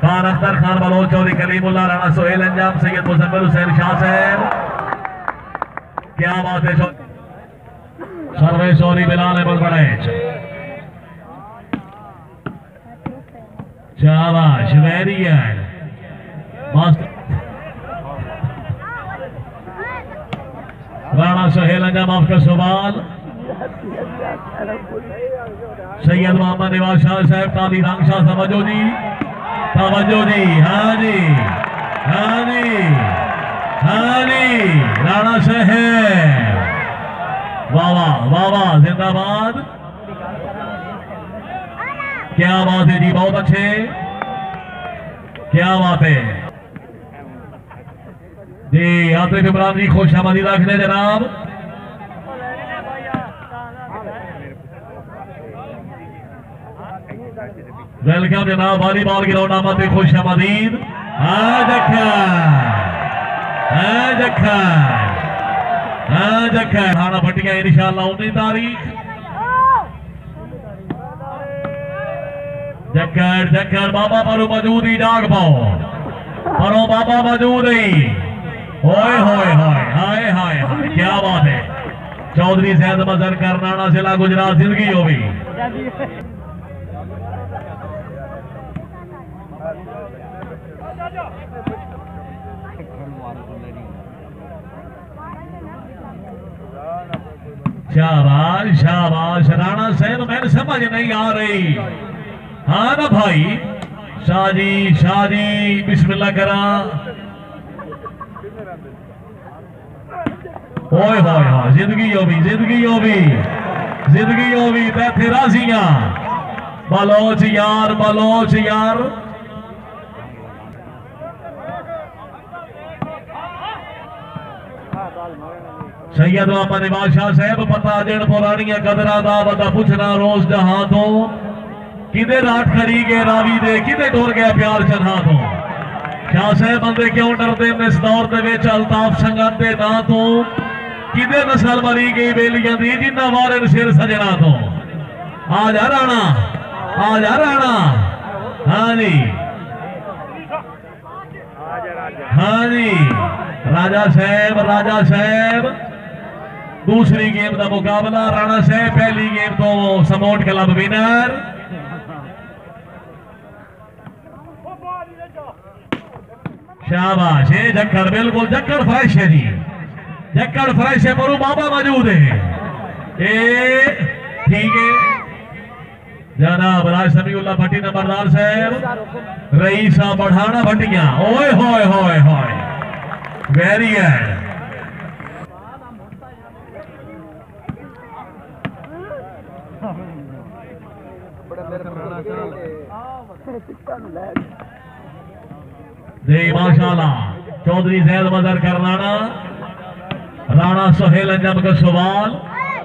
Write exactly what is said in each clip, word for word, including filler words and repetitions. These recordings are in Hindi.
खान अख्तर खान बलोच चौधरी कलीमुल्लाह राणा सोहेल अंजाम सैयद मुजम्मिल हुसैन शाह साहब क्या बात है सर्वे चौधरी बिलाल अहमद बड़ैच शाबाश वेरी गुड मस्त राणा सोहेल अंजाम आपका सवाल सैयद मोहम्मद निवाज शाह साहब काली रंग शाह समझो जी तवज्जो जी हाँ जी हाँ जी हाँ जी राणा साहब वाह वाह वाह वाह जिंदाबाद क्या बात है जी बहुत अच्छे क्या बात है जी आतिफ इमरान जी खुश आमदी रखने जनाब वेलकम जनाब वॉलीबॉल ग्राउंड आमद खुश आमदीद हाँ जखन हाँ जखन हाँ जखन खाना भटिया इंशाअल्लाह उन्नीस तारीख जक्कर जक्कर बाबा पर मौजूद ही जाग पाओ परो बाबा मौजूद ही होए होए होए हाय हाय हाय क्या बात है चौधरी सैयद मजहर करनाना जिला गुजरात जिंदगी हो गई शाबाश शाबाश राणा साहब मैंने समझ नहीं आ रही हाँ ना भाई शाजी शाजी बिस्मिल्लाह करा ओए होए होए जिंदगी हो भी जिंदगी हो भी जिंदगी हो भी बैठे राजियां बलोच यार बलोच यार सैयद मोहम्मद निवाज शाह साहब पता जन पुरानिया कदरा दा बता पुछना रोज जहां तो किदे रात खरी गए रावी दे किदे टुर गया प्यार चन्हा तो शाह साहब बंदे क्यों डरते इस दौर दे विच अल्ताफ संगत दे ना तो किदे नस्ल मरी गई बेलियां दी जिन्ना वारे सिर सजना तो आ जा राणा आ जा राणा हाँ जी हाँ जी राजा साहब राजा साहब दूसरी गेम का मुकाबला राणा साहब पहली गेम तो समोट क्लब विनर शाबाश ये जक्कर बिल्कुल जक्कर फ्रेश है जी जक्कर फ्रेश है परू बाबा मौजूद है ये ठीक है जनाब राज समीउल्लाह भट्टी नंबरदार साहब रईसा बढ़ाना भट्टिया ओए होए होए होए वेरी गुड जी माशाल्लाह चौधरी जैद मजहर करनाना राणा सोहेल अंजम का सवाल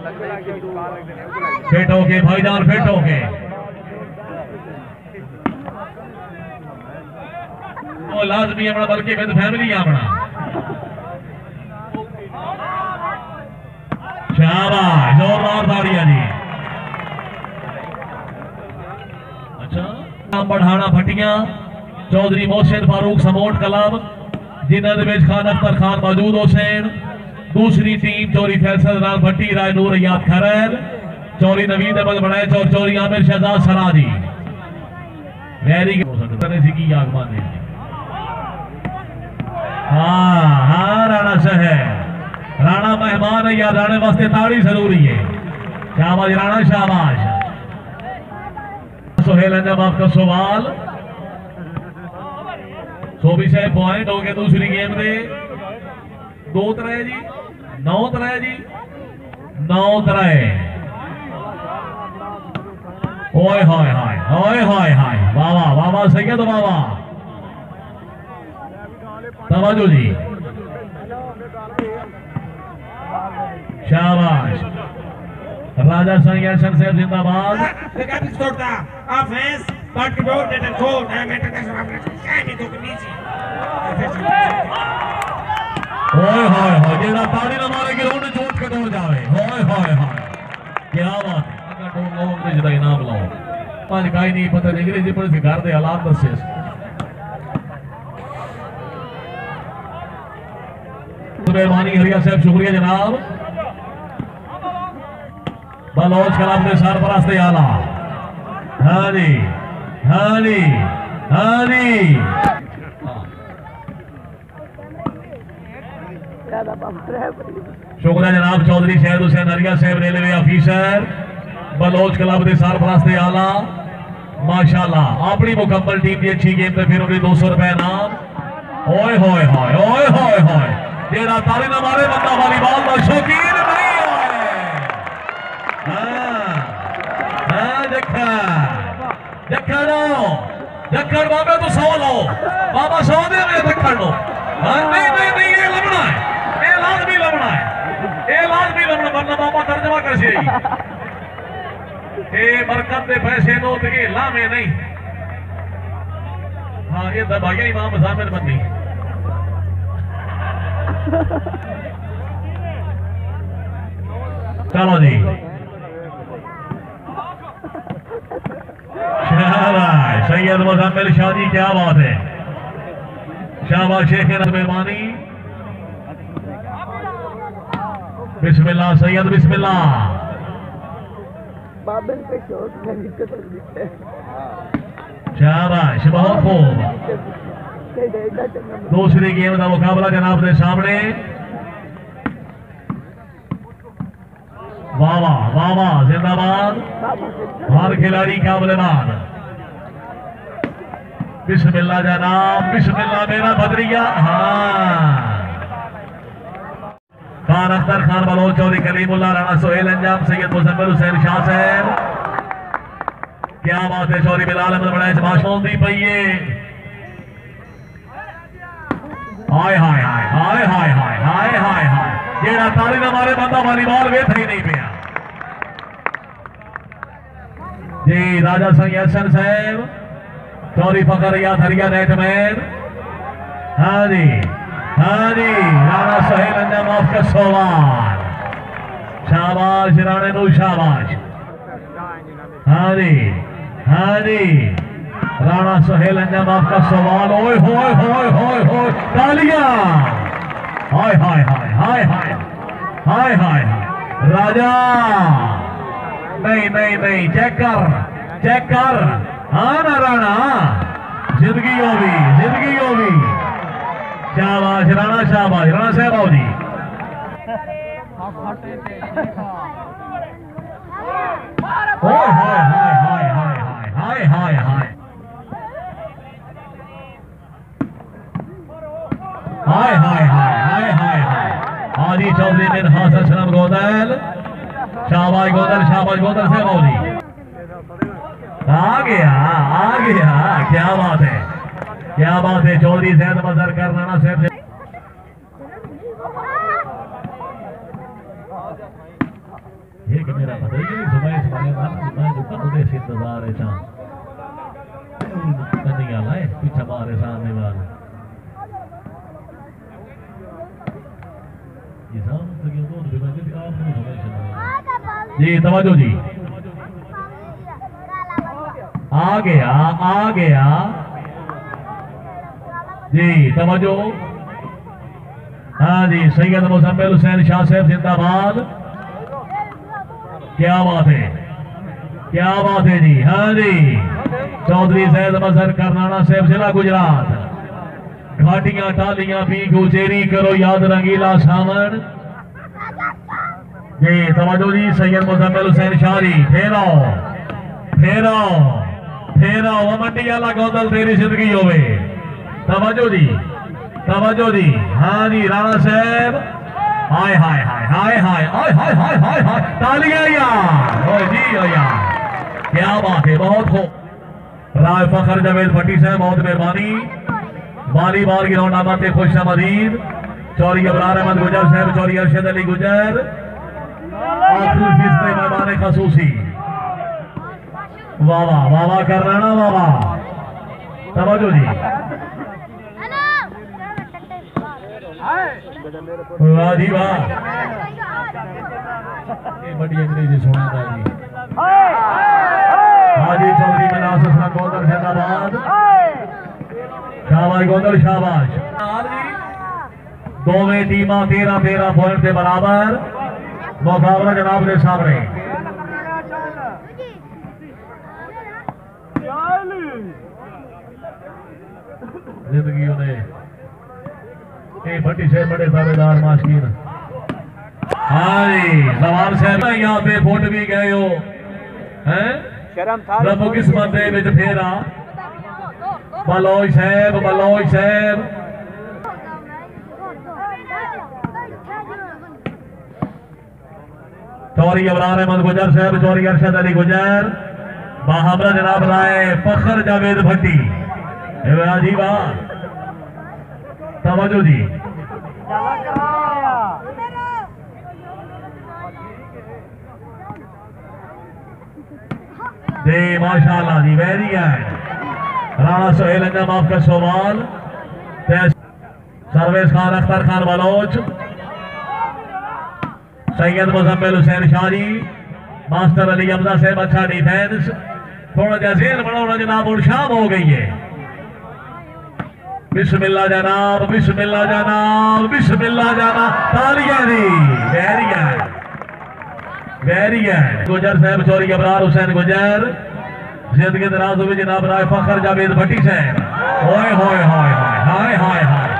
फिट होके भाईजान फिट होके वो लाजमी अपना बल्कि विद फैमिली अपना शाबाश जोरदार ताड़ियां जी अच्छा बढ़ाना भटिया चौधरी मोहसिन फारूक समोट क्लब जिन्होंने खान अख्तर खान मौजूद हुसैन दूसरी टीम चौरी फैसल राम भट्टी राय नूर याद खैर चौरी नवीद अहमद बड़ैच और चौरी आमिर शहजाद सराजी वेरी की आगमान हाँ हाँ राणा साहब राणा मेहमान है या राणे वास्ते ताड़ी जरूरी है शाबाश राणा शाबाश सोहेल अंजम आपका सवाल सोबी साहब पॉइंट हो गए दूसरी गेम में दो तरह जी नौ तरह जी नौ तरह ओए हाय हाय ओए हाय हाय वाह वाह वाह सही है तो वाह वाह तवज्जो जी शाबाश राजा संगठन से जिंदाबाद ओए हाय हाय जेड़ा ताड़ी ना मारे ग्राउंड में चोट कटो जावे हाय हाय हाय क्या बात है अगर तो लोग ने जिदा इनाम लाओ पांच काई नहीं पता अंग्रेजी पर से घर दे हालात दसे मेहरबानी हरिया साहब, शुक्रिया जनाब। बलोच क्लब के सरपरस्त आला। हाँ जी हाँ जी हाँ जी। शुक्रिया जनाब चौधरी शहद हुसैन हरिया साहब, रेलवे ऑफिसर, बलोच क्लब के सरपरस्त आला। माशाल्लाह अपनी मुकम्मल टीम की अच्छी गेम पे फिर उन्हें दो सौ रुपए नाम। ओए होए होए ओए होए होए जेड़ा ताली ना मारे बंदा वॉलीबॉल का शौकीन नहीं है। हाँ हाँ जखा जखा लो जखड़ बाबे तो सौ लो बाबा सौ दे में जखड़ लो। हाँ नहीं नहीं नहीं ये लबना है, ये लाजमी लबना है, ये लाजमी लबना, वरना बाबा तर्जमा कर से ये बरकत दे पैसे दो तो ये लामे नहीं। हाँ ये दबाइया इमाम जामिर बंदी। चलो जी शाबाश सैयद मुजम्मिल शाह जी, क्या बात है, शाबाश शेख मेहरबानी। बिस्मिल्लाह सैयद बिस्मिल्लाह। शाबाश बहुत खूब। दूसरी गेम का मुकाबला जनाब के सामने। वाह वाह वाह वाह जिंदाबाद, हर खिलाड़ी का बल्लेबाज। बिस्मिल्लाह जनाब बिस्मिल्लाह मेरा बदरिया। हाँ खान अख्तर खान बलोच चौधरी कलीमुल्लाह राणा सोहेल अंजाम सैयद मुजम्मिल हुसैन शाह साहब, क्या बात है। चौधरी बिलाल अहमद बड़ा माशूम दी पईए। हाय हाय हाय हाय हाय हाय हाय हाय हाय जेड़ा ताली ना मारे बंदा वॉलीबॉल वेथ ही नहीं पिया जी। राजा सिंह हसन साहब, चौधरी फखर याद हरिया नेटमैन। हाँ जी हाँ जी राणा सोहेल अंजाम आपका सवाल। शाबाश राणे नु शाबाश। हाँ जी हाँ जी राणा सोहेल अंजाम आपका सवाल। ओए होए होए होए होए तालियां। हाय हाय हाय हाय हाय हाय हाय हाय राजा। नहीं नहीं नहीं चेक कर चेक कर। हाँ ना राणा जिंदगी होगी जिंदगी होगी। शाबाश राणा शाबाश राणा साहब आओ जी। हाय हाय हाय हाय हाय हाय हाय हाय हाय हाय हाय हाय हाय हाय आदि चौधरी ने हासन सलाम गोदल। शाबाश गोदल शाबाश गोदल से आओ जी। आ गया आ गया, क्या बात है क्या बात है। चौधरी जैद मजहर कर राणा साहब से एक मेरा बताइए सुबह सुबह मैं दुकान उधर से इंतजार है चांद नहीं आला है पीछे हमारे सामने वाला ये सामने तो क्यों तो भी मैं आप सुबह सुबह जी तवज्जो जी। आ गया आ गया जी तवज्जो। हाँ जी सैयद मुजम्मिल हुसैन शाह साहब जिंदाबाद। क्या बात है क्या बात है जी। हाँ जी चौधरी जैद मजहर करनाना साहब जिला गुजरात। घाटियां टालियां पी गुजेरी करो याद रंगीला सामन जी तवज्जो जी। सैयद मुजम्मिल हुसैन शाह जी फेरो फेरो फेरो वो मंडी वाला गौदल तेरी जिंदगी होवे। तवज्जो जी तवज्जो जी। हाँ जी राणा साहब। हाय हाय हाय हाय हाय हाय हाय हाय हाय हाय तालियां यार। ओ जी ओ यार क्या बात है बहुत खूब। राय फखर जवेद भट्टी साहब बहुत मेहरबानी। वॉलीबॉल ग्राउंड आमते खुश आमदीद। चौधरी अबरार अहमद गुजर साहब, चौधरी अरशद अली गुजर मेहमान खसूसी। वाह वाह वाह वाह कर रहा ना वाह वाह तवज्जो जी। वाह जी वाह ये बड़ी अंग्रेजी सुना जी। हाजी चौधरी मनास हसन गोदर जिंदाबाद। शाबाश गोदर शाबाश। दोवें टीम तेरह तेरह पॉइंट के बराबर मुकाबला जनाब के सामने। जिंदगी उन्हें भट्टी से बड़े दावेदार माशकीन। हाँ जी जवान साहब यहाँ पे फुट भी गए हो हैं रब किस्मत दे विच फेरा। बलोच साहब बलोच साहब चौरी अबरार अहमद गुजर साहब चौरी अरशद अली गुजर बाहमरा जनाब राय फखर जावेद भट्टी। जी वाह तवज्जो जी। दे माशाल्लाह जी वेरी है। राणा सोहेल अंजम आपका सवाल सर्वेश खान अख्तर खान बलोच सैयद मुजम्मिल हुसैन शाही मास्टर अली हमजा साहब अच्छा डिफेंस। थोड़ा जा जेल बनाना जनाब और शाम हो गई है। बिस्मिल्लाह जनाब बिस्मिल्लाह जनाब बिस्मिल्लाह जनाब तालियां दी वेरी है वेरी है। गुजर साहब चौरी अबरार हुसैन गुजर जिंदगी दराज हुई जनाब राय फखर जावेद भट्टी साहब। होए होए होए हाय हाय हाय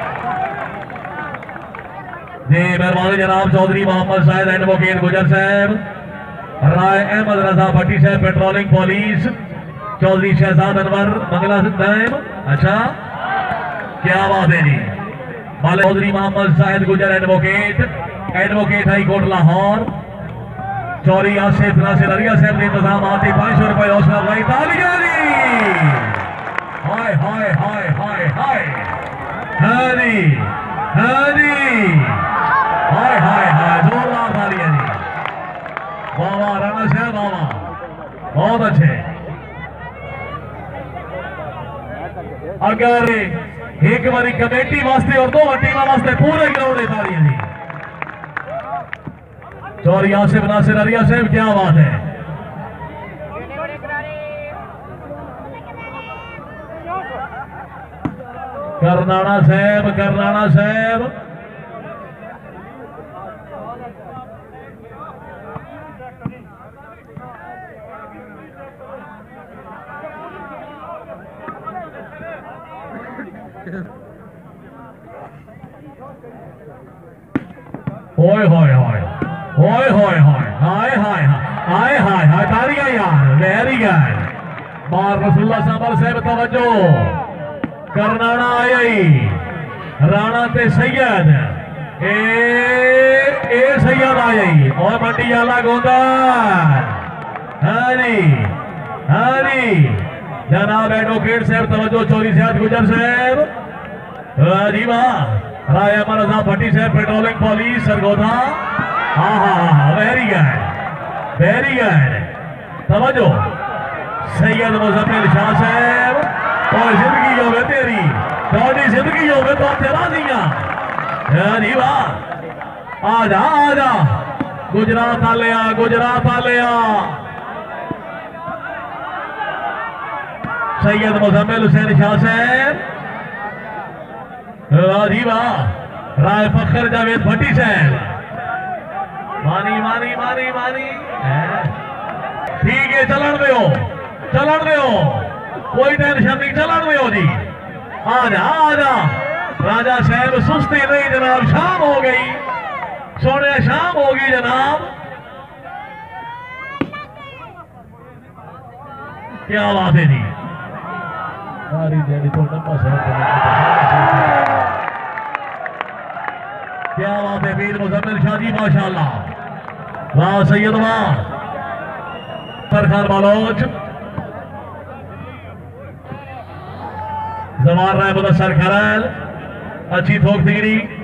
जी मेहरबानी जनाब चौधरी मोहम्मद शाहिद एडवोकेट गुजर साहब राय अहमद रजा भट्टी साहब पेट्रोलिंग पुलिस चौधरी शहजाद अनवर मंगला दाइम। अच्छा क्या बात है जी। मालिक Chaudhary Mohammad Shahid Gujjar advocate advocate high court Lahore Chaudhry Asif Nasir अरिया साहब ने इंतजाम आते पांच सौ रुपए हौसला अफजाई तालियां दी। हाय हाय हाय हाय हाय हरी हरी हाय हाय हाय जोरदार तालियां दी। वाह वाह राणा साहब वाह बहुत अच्छे। अगर एक बारी कमेटी वास्ते और दो टीम वास्ते पूरे ग्राउंड तालियां दी। चौरी आसिफ नासिर अरिया साहब क्या बात है। करनाना साहब करनाना साहब होए होए होए होए होए होए हाय हाय हाय हाय हाय तालियां यार वेरी गुड। मार रसूलुल्लाह साहब साहब तवज्जो करनाना आया ही राणा ते सैयद ए ए सैयद आया ही और मंडी वाला गोंदा हरी हरी जनाब एडवोकेट साहब तवज्जो चौधरी साहब गुजर साहब जी वाह राय अमरजा भट्टी साहब पेट्रोलिंग पुलिस सरगोधा। हाँ हाँ हाँ वेरी गुड वेरी गुड तवज्जो सैयद मुजम्मिल शाह साहब और जिंदगी होवे तेरी थोड़ी जिंदगी होवे तो तेरा दिया जी वाह। आजा आजा गुजरात आलिया गुजरात आलिया सैयद मुजम्मिल हुसैन शाह साहब जी वाह राय फखर जावेद भट्टी साहब मानी मानी मानी मानी ठीक है चलन दे चलन दे कोई टेंशन नहीं चलन दे जी। आजा आजा राजा साहब सुस्ती नहीं जनाब शाम हो गई सोने शाम हो गई जनाब। क्या बात है जी सारी जड़ी तो डब्बा साहब क्या बात है मीर मुजम्मिल शाह जी माशाल्लाह वाह सैयद वाह। सरखान बालोच जवान राय मुदस्सर खरल अच्छी थोक तिगड़ी